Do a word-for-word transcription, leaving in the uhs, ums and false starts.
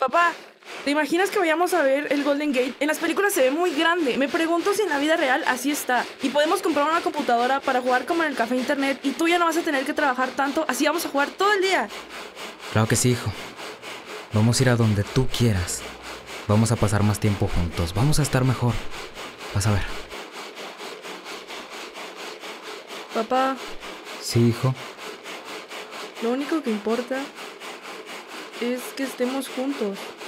Papá, ¿te imaginas que vayamos a ver el Golden Gate? En las películas se ve muy grande. Me pregunto si en la vida real así está. Y podemos comprar una computadora para jugar como en el café internet y tú ya no vas a tener que trabajar tanto, así vamos a jugar todo el día. Claro que sí, hijo. Vamos a ir a donde tú quieras. Vamos a pasar más tiempo juntos. Vamos a estar mejor. Vas a ver. Papá, Sí, hijo. lo único que importa es que estemos juntos.